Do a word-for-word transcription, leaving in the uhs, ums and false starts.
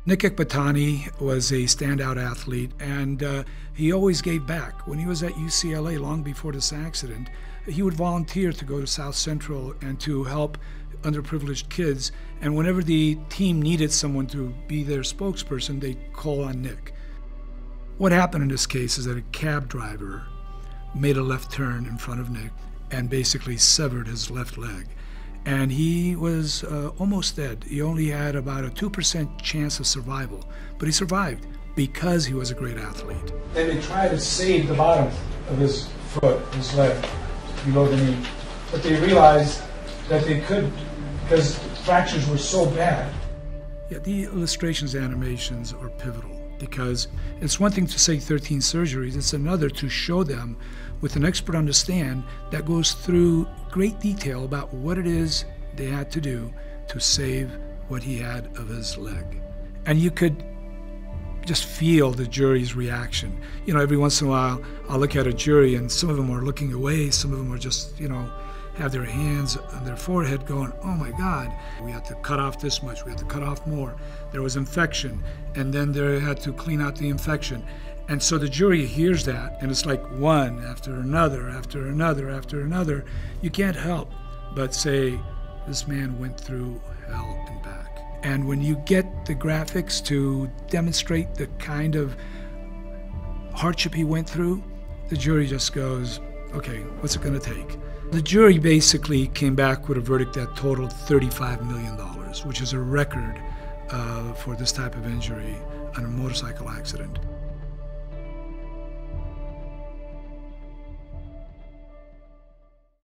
Nick Ekbatani was a standout athlete, and uh, he always gave back. When he was at U C L A long before this accident, he would volunteer to go to South Central and to help underprivileged kids. And whenever the team needed someone to be their spokesperson, they'd call on Nick. What happened in this case is that a cab driver made a left turn in front of Nick and basically severed his left leg. And he was uh, almost dead. He only had about a two percent chance of survival, but he survived because he was a great athlete. Then they tried to save the bottom of his foot, his leg, below the knee. But they realized that they couldn't because fractures were so bad. Yeah, the illustrations animations are pivotal because it's one thing to say thirteen surgeries, it's another to show them with an expert understand that goes through great detail about what it is they had to do to save what he had of his leg. And you could just feel the jury's reaction. You know, every once in a while I'll look at a jury and some of them are looking away, some of them are just, you know, have their hands on their forehead going, oh my God, we had to cut off this much, we had to cut off more. There was infection, and then they had to clean out the infection. And so the jury hears that, and it's like one after another, after another, after another. You can't help but say, this man went through hell and back. And when you get the graphics to demonstrate the kind of hardship he went through, the jury just goes, okay, what's it gonna take? The jury basically came back with a verdict that totaled thirty-five million dollars, which is a record uh, for this type of injury on a motorcycle accident.